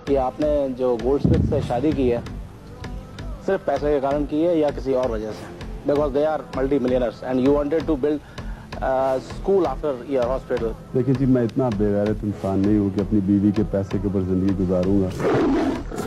कि आपने जो गोल्डस्मिथ से शादी की है सिर्फ पैसे के कारण की है या किसी और वजह से? Because they are multi millionaires and you wanted to build school after your hospital. देखिए जी, मैं इतना बेगैरत इंसान नहीं हूँ कि अपनी बीवी के पैसे के ऊपर जिंदगी गुजारूंगा।